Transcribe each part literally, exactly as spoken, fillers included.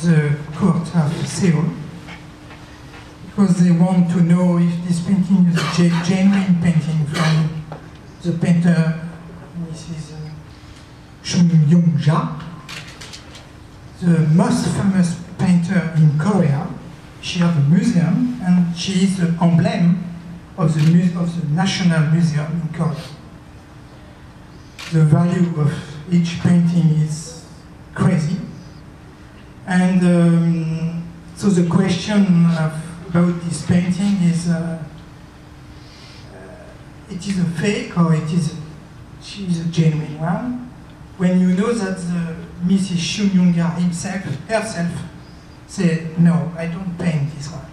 the court of Seoul, because they want to know if this painting is a genuine painting from the painter, Missus Chun Kyung Ja, the most famous painter in Korea. She has a museum, and she is the emblem of the, mu of the National Museum in Korea. The value of each painting is crazy. And um, so the question of, about this painting is, uh, uh, it is a fake or it is a, she is a genuine one? When you know that the Missus Chun Kyung Ja himself, herself, said, no, I don't paint this one.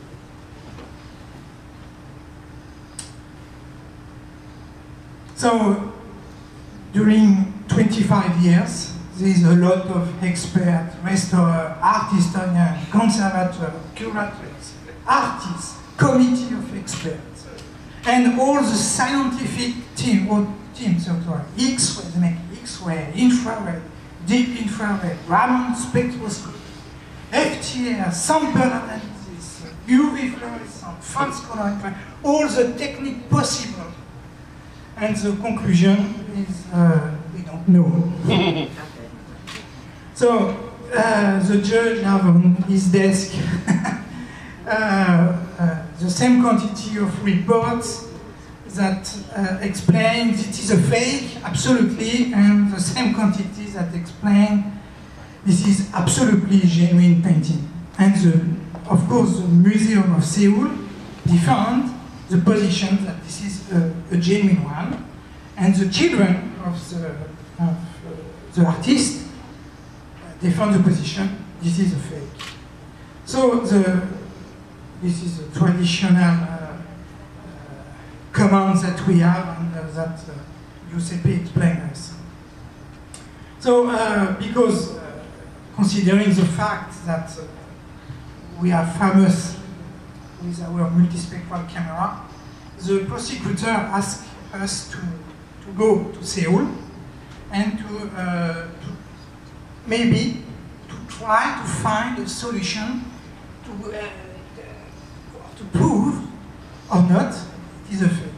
So, during twenty-five years, there is a lot of experts, restorers, art historians, conservators, curators, artists, committee of experts, and all the scientific team, or teams, sorry, X-ray, they make X-ray, infrared, deep infrared, Raman spectroscopy, F T R, sample analysis, U V fluorescence, false color, all the techniques possible. And the conclusion is, uh, we don't know. So, uh, the judge has on his desk uh, uh, the same quantity of reports that uh, explain it is a fake, absolutely, and the same quantity that explain this is absolutely genuine painting. And the, of course, the Museum of Seoul defend the position that this is a, a genuine one, and the children of the, of, uh, the artist defend the position this is a fake. So the, this is a traditional uh, uh, command that we have and uh, that uh, Giuseppe explained us. So uh, because uh, considering the fact that uh, we are famous with our multispectral camera, the prosecutor asked us to, to go to Seoul and to, uh, to maybe to try to find a solution to, uh, to prove or not it is a fake.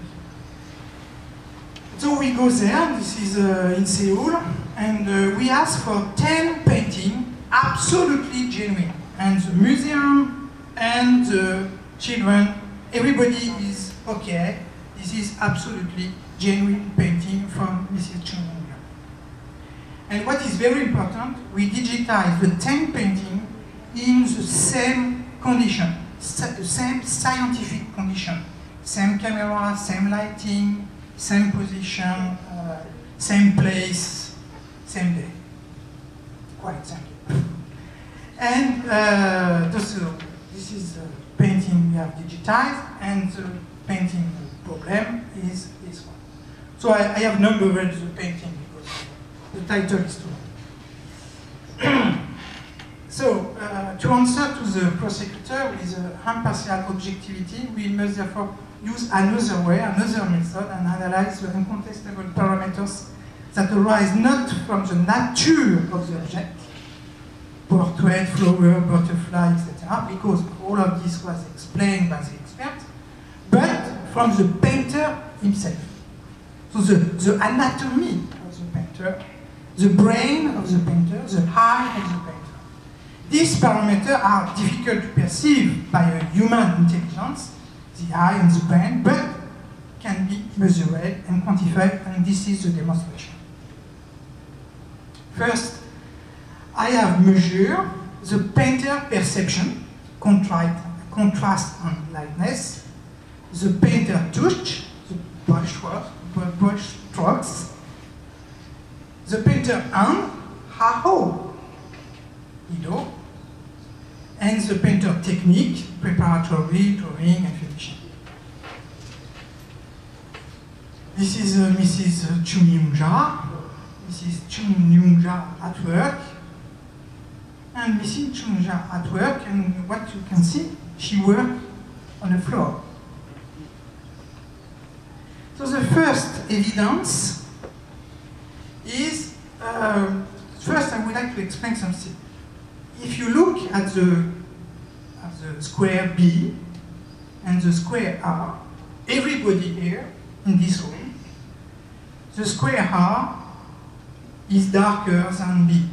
So we go there, this is uh, in Seoul, and uh, we ask for ten paintings absolutely genuine. And the museum and the children, everybody is okay. This is absolutely genuine painting from Missus Chun Kyung Ja. And what is very important, we digitize the ten paintings in the same condition, the same scientific condition. Same camera, same lighting, same position, uh, same place, same day. Quite simple. And uh, this, uh, this is the painting we have digitized, and the painting problem is this one. So I, I have numbered the painting because the title is too long. So uh, to answer to the prosecutor with uh, impartial objectivity, we must therefore use another way, another method, and analyze the incontestable parameters that arise not from the nature of the object, portrait, flower, butterfly, et cetera, because all of this was explained by the expert, but from the painter himself. So the, the anatomy of the painter, the brain of the painter, the eye of the painter. These parameters are difficult to perceive by a human intelligence, the eye and the brain, but can be measured and quantified, and this is the demonstration. First, I have measured the painter perception, contrast, contrast and lightness, the painter touch, the brush strokes, brush strokes, the painter hand, how he do, and the painter technique, preparatory, drawing, and finishing. This is uh, Missus Chun Kyung Ja. This is Chun Kyung Ja at work. And Missus Chun Ja at work, and what you can see, she works on the floor. So the first evidence is, uh, first I would like to explain something. if you look at the, at the square B and the square R, everybody here in this room, the square R is darker than B.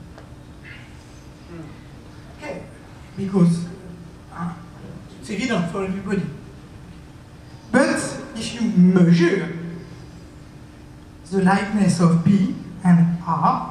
Okay, because uh, it's evident for everybody. But if you measure the lightness of B and R,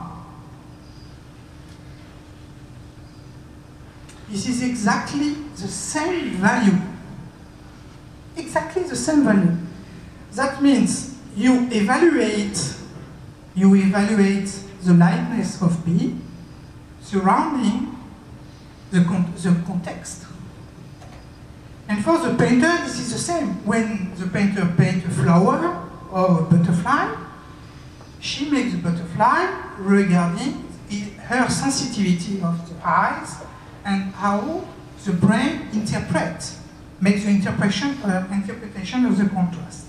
this is exactly the same value. Exactly the same value. That means you evaluate, you evaluate the lightness of B surrounding the, con the context. And for the painter, this is the same. When the painter paints a flower or a butterfly, she makes the butterfly regarding her sensitivity of the eyes and how the brain interprets, makes the interpretation, uh, interpretation of the contrast.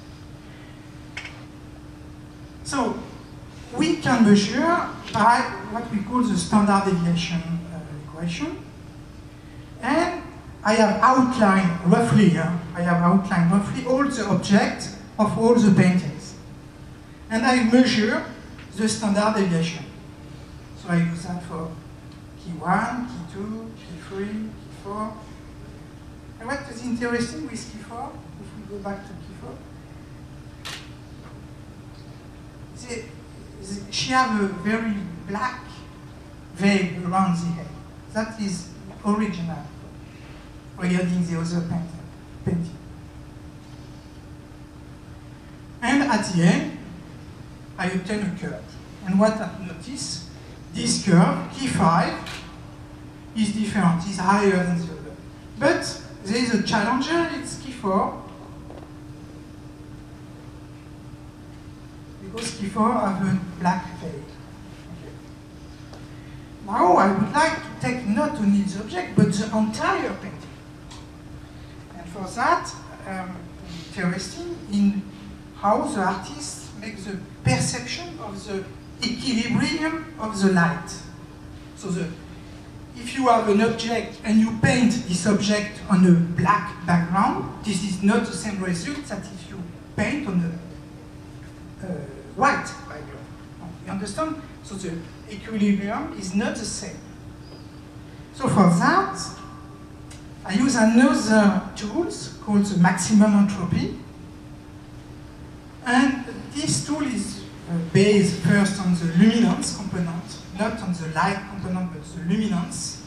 So we can measure by what we call the standard deviation uh, equation. And I have outlined roughly, uh, I have outlined roughly all the objects of all the paintings. And I measure the standard deviation. So I use that for key one, key two, key three, key four. And what is interesting with key four, if we go back to key four, the, the, she has a very black veil around the head. That is original regarding the other painting. And at the end, I obtain a curve. And what I notice, this curve, key five, is different, is higher than the other. But there is a challenger, it's key four. Because key four have a black veil. Okay. Now I would like to take not only the object, but the entire painting. And for that, um, interesting in how the artist makes the perception of the equilibrium of the light. So the, if you have an object and you paint this object on a black background, this is not the same result that if you paint on a uh, white background. You understand? So the equilibrium is not the same. So for that, I use another tool called the maximum entropy. And this tool is uh, based first on the luminance component, not on the light component, but the luminance.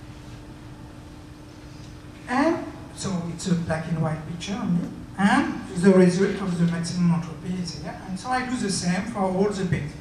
And so it's a black and white picture only. And the result of the maximum entropy is here. And so I do the same for all the paintings.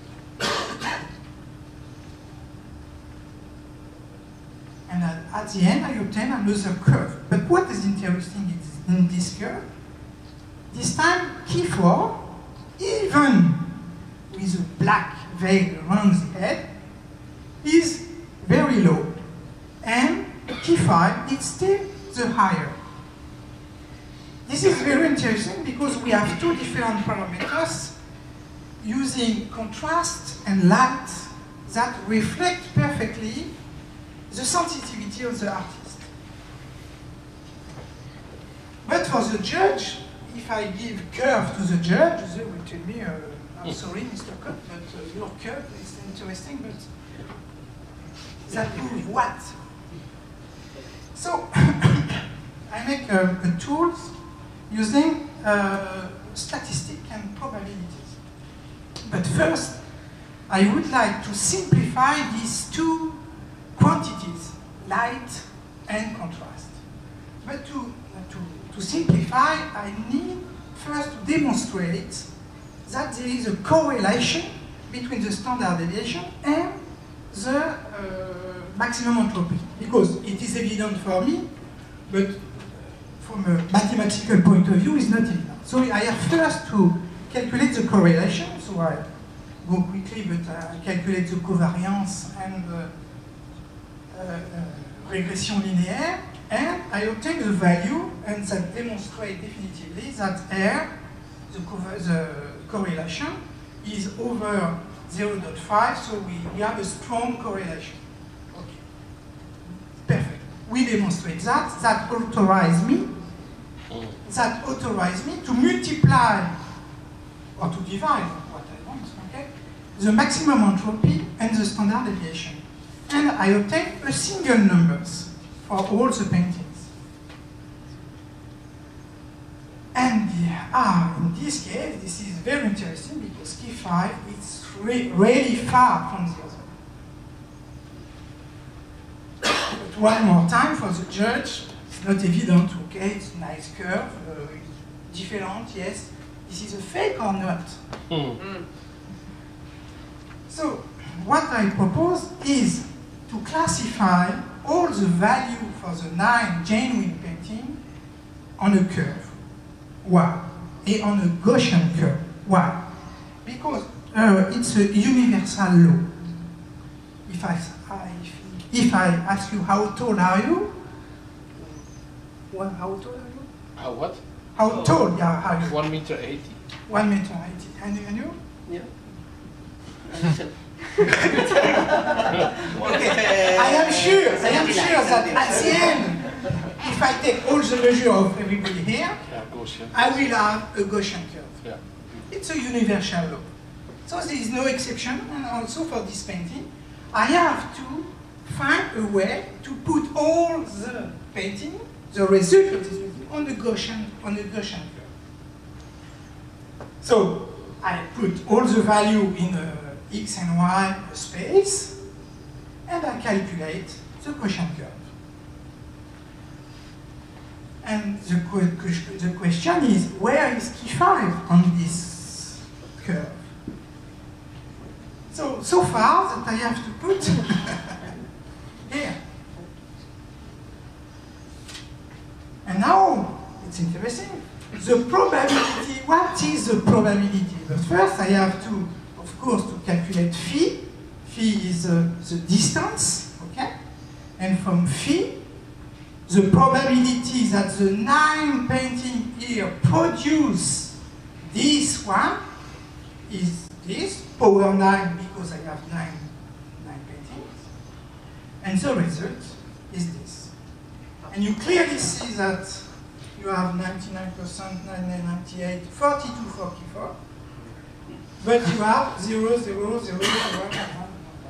And at, at the end, I obtain another curve. But what is interesting is in this curve, this time key four, even with a black veil around the head, is very low. And key five is still the higher. This is very interesting because we have two different parameters using contrast and light that reflect perfectly the sensitivity of the artist. But for the judge, if I give curve to the judge, they will tell me, uh, I'm sorry, Mister Cotte, but uh, your curve is interesting, but that proves what? So, I make a, a tool using uh, statistics and probabilities. But first, I would like to simplify these two quantities, light and contrast. But to, to, to simplify, I need first to demonstrate that there is a correlation between the standard deviation and the uh, maximum entropy. Because it is evident for me, but from a mathematical point of view, it's not evident. So I have first to calculate the correlation. So I go quickly, but I calculate the covariance and uh, uh, uh, regression linéaire, and I obtain the value, and that demonstrates definitively that R, the, the correlation, is over zero point five, so we, we have a strong correlation. we demonstrate that, that authorize me, that authorize me to multiply or to divide what I want, okay, the maximum entropy and the standard deviation. And I obtain a single numbers for all the paintings. And ah, in this case, this is very interesting because key five is re really far from the other. But one more time for the judge, it's not evident, okay, it's a nice curve, uh, different, yes. This is a fake or not? Mm. So, what I propose is to classify all the value for the nine genuine painting on a curve. Why? And on a Gaussian curve. Why? Because uh, it's a universal law. If I, I, if I ask you how tall are you? Well, how tall are you? How what? How oh. tall yeah, are you? One meter eighty. One meter eighty. And, and you? Yeah. Okay. I am sure, I am sure that at the end, if I take all the measure of everybody here, yeah, Gaussian. I will have a Gaussian curve. Yeah. It's a universal law. So there is no exception, and also for this painting, I have to find a way to put all the painting, the result of this painting, on the Gaussian, on the Gaussian curve. So I put all the value in a x and y space, and I calculate the Gaussian curve. And the, the question is, where is key five on this curve? So, so far that I have to put here. And now, it's interesting. The probability, what is the probability? But first I have to, of course, to calculate phi. Phi is uh, the distance, okay? And from phi, the probability that the nine painting here produce this one is this, power nine, because I have nine, nine paintings. And the result is this. And you clearly see that you have ninety-nine percent, ninety-nine, ninety-eight, forty-two, forty-four, but you have zero, zero, zero, zero, one.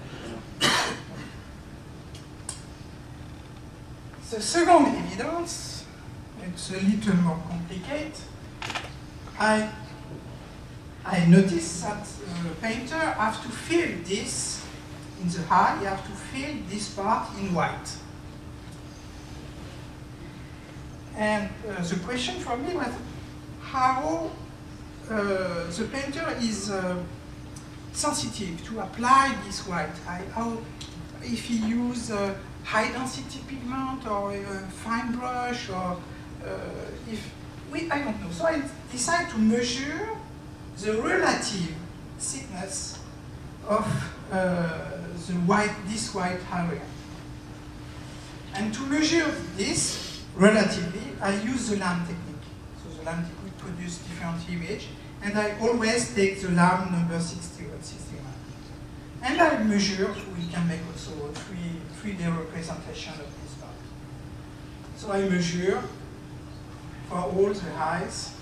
The second evidence, it's a little more complicated. I, I noticed that the painter have to fill this in the eye, you have to fill this part in white. And uh, the question for me was how uh, the painter is uh, sensitive to apply this white eye, how if he use uh, high density pigment or a fine brush, or uh, if we, I don't know. So I decided to measure the relative thickness of uh, the white, this white area. And to measure this relatively, I use the lamp technique. So the lamp technique produces different image, and I always take the lamp number sixty-one, sixty-one. And I measure, so we can make also a three, three D representation of this part. So I measure for all the eyes.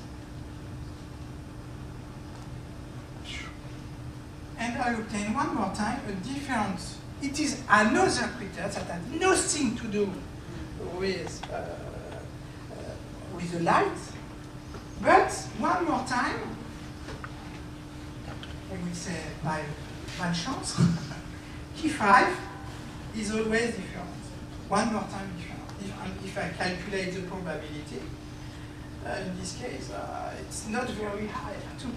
And I obtain one more time a different, it is another criteria that has nothing to do with, uh, uh, with the light. But one more time, I will say by malchance, key five is always different. One more time different. If, if I calculate the probability, uh, in this case, uh, it's not very high too.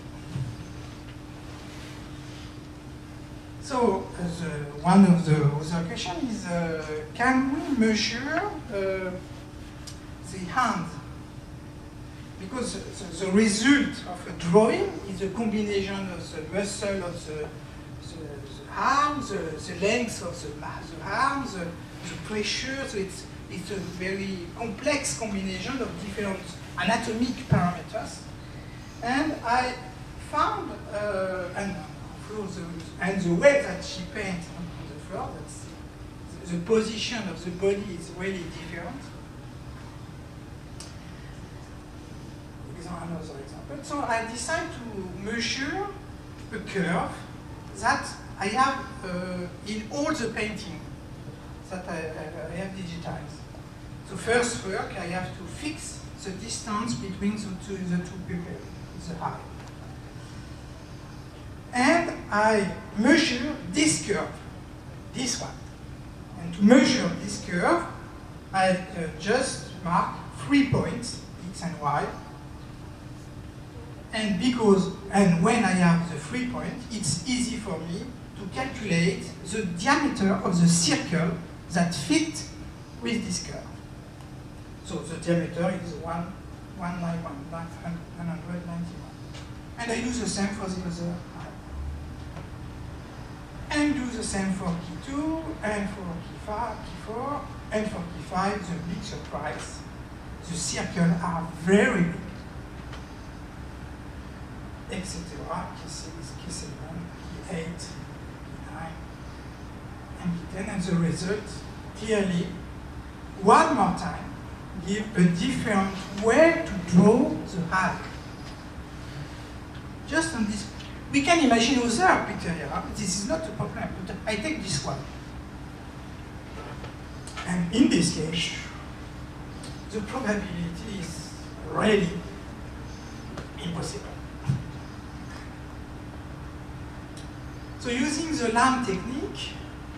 So, uh, the, one of the other questions is, uh, can we measure uh, the hand? Because the, the result of a drawing is a combination of the muscle of the, the, the arm, the, the length of the, the arm, the, the pressure. So it's, it's a very complex combination of different anatomic parameters. And I found, uh, and, the, and the way that she paints on the floor, that's the the position of the body is really different. Another example. So I decide to measure a curve that I have uh, in all the painting that I, I, I have digitized. So first work, I have to fix the distance between the two, the two pupils, the eye. And I measure this curve, this one. And to measure this curve, I uh, just mark three points, X and Y. And because, and when I have the three points, it's easy for me to calculate the diameter of the circle that fit with this curve. So the diameter is one ninety-one, nine hundred ninety-one. And I do the same for the other eye. And do the same for key two, and for key five, key four, and for key five, the big surprise. The circles are very big. et cetera. Key six, key seven, key eight, key nine, and key ten. And the result, clearly, one more time, give a different way to draw the eye. Just on this, we can imagine other pictures here. This is not a problem, but I take this one. And in this case, the probability is really impossible. So using the lamp technique,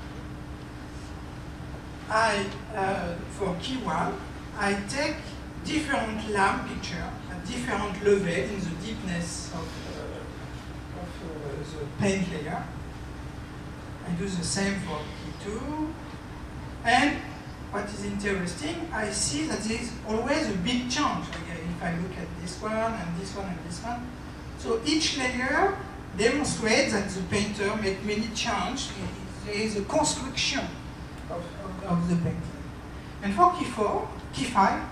I, uh, for key one, I take different lamp picture at different level in the deepness of, uh, of uh, the paint layer. I do the same for key two. And what is interesting, I see that there is always a big change. Okay, if I look at this one and this one and this one. So each layer demonstrates that the painter made many changes. There is a construction of, of, of the painting. And for key four, key five,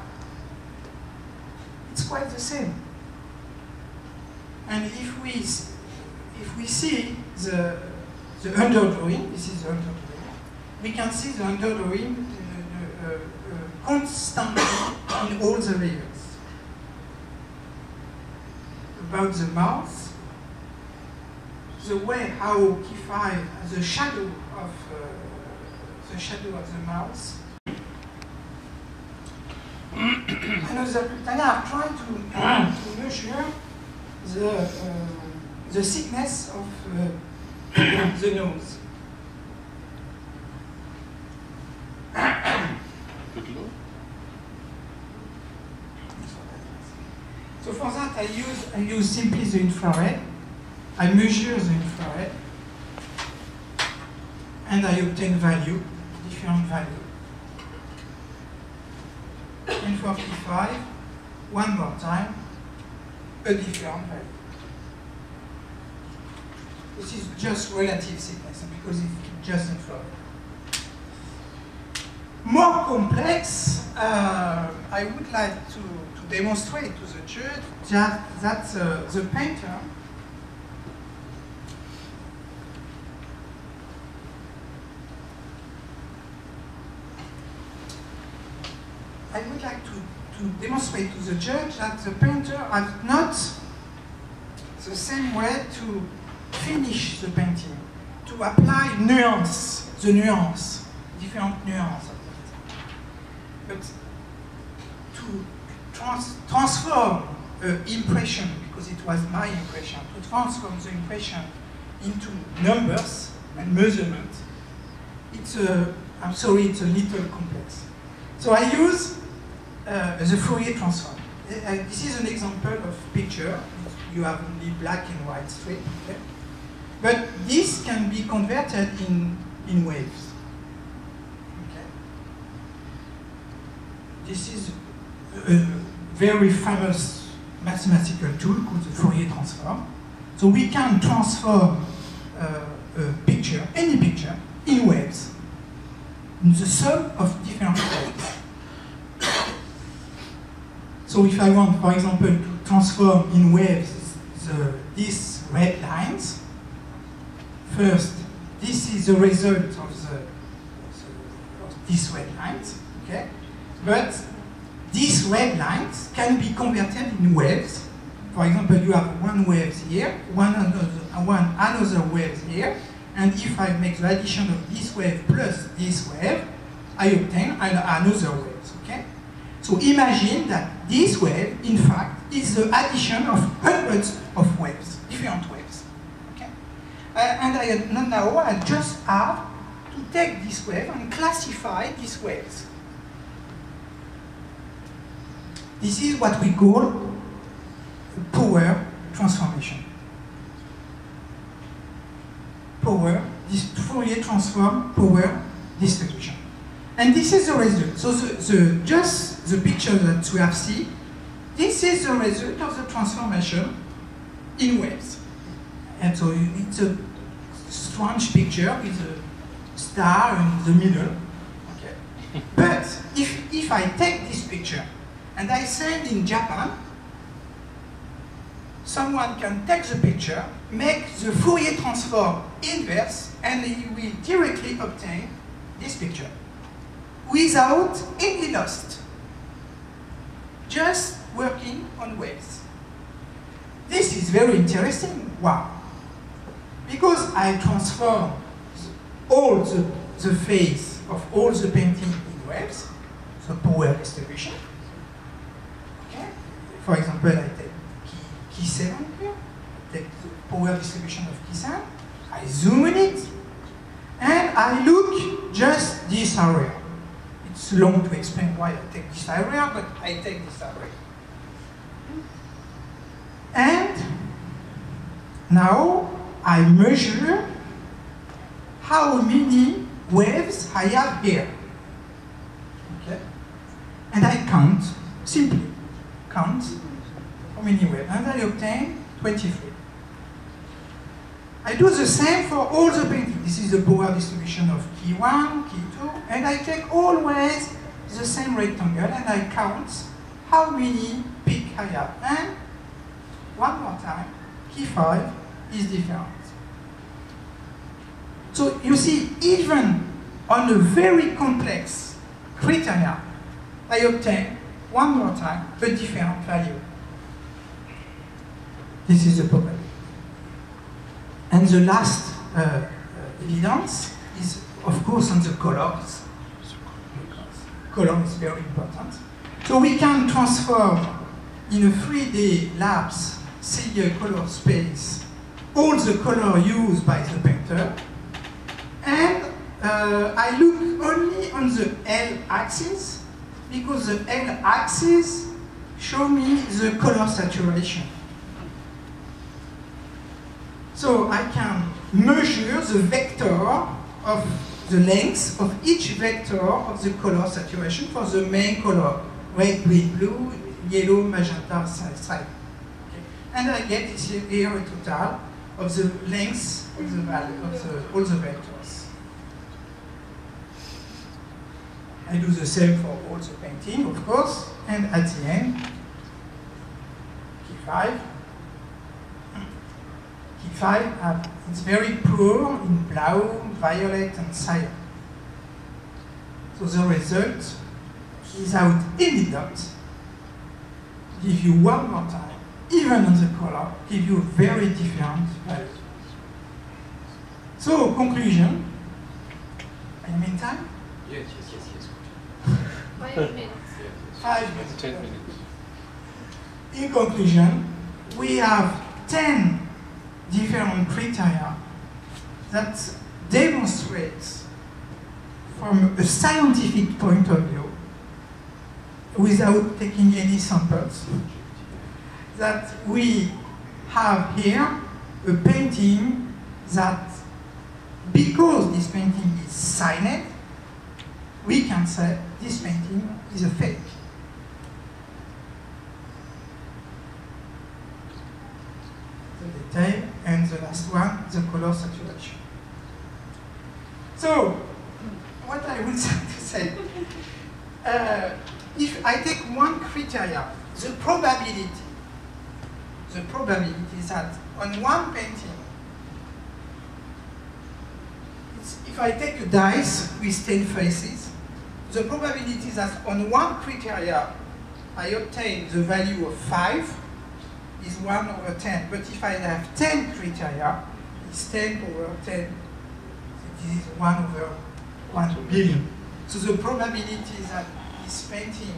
it's quite the same. And if we if we see the the underdrawing, this is the underdrawing, we can see the underdrawing uh, uh, uh, constantly in all the layers. About the mouth, the way how key five, the shadow of uh, the shadow of the mouth. Another criteria, I've tried to, uh, to measure the uh, the thickness of uh, the nose. So for that, I use I use simply the infrared. I measure the infrared, and I obtain value, different value. And for key five, one more time, a different value. This is just relative thickness because it's just infrared. More complex, uh, I would like to, to demonstrate to the judge that, that uh, the painter I would like to, to demonstrate to the judge that the painter has not the same way to finish the painting, to apply nuance, the nuance, different nuance of it. But to trans transform uh, impression, because it was my impression, to transform the impression into numbers and measurement, it's a, I'm sorry, it's a little complex. So I use uh, the Fourier transform. Uh, this is an example of picture. You have only black and white strip. Okay? But this can be converted in, in waves. Okay? This is a very famous mathematical tool called the Fourier transform. So we can transform uh, a picture, any picture, in waves. In the sum of different waves. So if I want, for example, to transform in waves the, these red lines, first, this is the result of the, these red lines, okay? But these red lines can be converted in waves. For example, you have one wave here, one another, one another wave here, and if I make the addition of this wave plus this wave, I obtain an, another wave, okay? So imagine that this wave, in fact, is the addition of hundreds of waves, different waves, okay? Uh, and I, now I just have to take this wave and classify these waves. This is what we call power transformation. Power, this Fourier transform power distribution. And this is the result. So the, the, just the picture that we have seen, this is the result of the transformation in waves. And so it's a strange picture with a star in the middle. Okay. But if, if I take this picture and I send in Japan, someone can take the picture, make the Fourier transform inverse, and he will directly obtain this picture without any loss, just working on waves. This is very interesting. Wow. Because I transform all the, the phase of all the painting in waves, so power distribution. Okay. For example, I take key seven here, take the power distribution of key seven, I zoom in it, and I look just this area. It's long to explain why I take this area, but I take this area. And now I measure how many waves I have here. Okay? And I count, simply count how many waves, and I obtain twenty-three. I do the same for all the paintings. This is the power distribution of key one, key two, and I take always the same rectangle and I count how many peaks I have. And one more time, key five is different. So you see, even on a very complex criteria, I obtain one more time a different value. This is the probability. And the last uh, evidence is, of course, on the colors. Color is very important. So we can transform in a three D labs, see a color space, all the color used by the painter. And uh, I look only on the L axis, because the L axis shows me the color saturation. So I can measure the vector of the length of each vector of the color saturation for the main color, red, green, blue, yellow, magenta, side. Okay. And I get here a total of the length of the value of the, all the vectors. I do the same for all the painting, of course, and at the end, key five. Key five uh, is very poor in blau, violet, and cyan. So the result, without any doubt, give you one more time, even on the color, give you very different values. So conclusion. In the meantime. Yes, yes, yes, yes. Five minutes. Five minutes. Ten minutes. In conclusion, we have ten different criteria that demonstrates from a scientific point of view, without taking any samples, that we have here a painting that, because this painting is signed, we can say this painting is a fake. The detail, and the last one, the color saturation. So, what I would like to say, uh, if I take one criteria, the probability, the probability is that on one painting, it's, if I take a dice with ten faces, the probability that on one criteria I obtain the value of five is one over ten. But if I have ten criteria, it's ten over ten. This is one over one billion. So the probability that this painting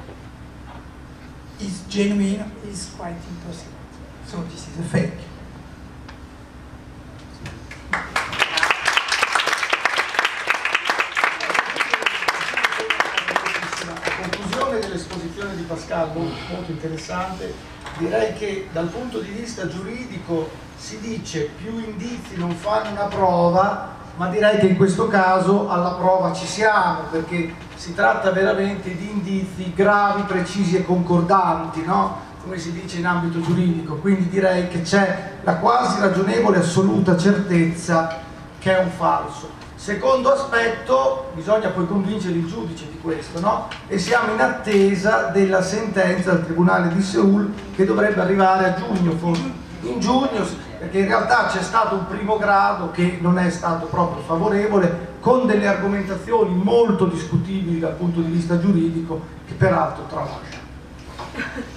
is genuine is quite impossible. So this is a fake. Conclusione dell'esposizione di Pascal, molto, molto interessante. Direi che dal punto di vista giuridico si dice più indizi non fanno una prova, ma direi che in questo caso alla prova ci siamo, perché si tratta veramente di indizi gravi, precisi e concordanti, no? Come si dice in ambito giuridico, quindi direi che c'è la quasi ragionevole assoluta certezza che è un falso. Secondo aspetto, bisogna poi convincere il giudice di questo, no? E siamo in attesa della sentenza del Tribunale di Seul che dovrebbe arrivare a giugno, forse. In giugno, perché in realtà c'è stato un primo grado che non è stato proprio favorevole, con delle argomentazioni molto discutibili dal punto di vista giuridico, che peraltro tralascia.